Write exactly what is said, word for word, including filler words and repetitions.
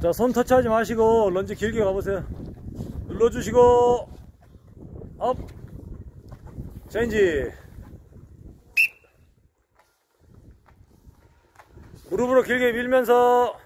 자, 손 터치하지 마시고 런지 길게 가보세요. 눌러주시고 업 체인지. 무릎으로 길게 밀면서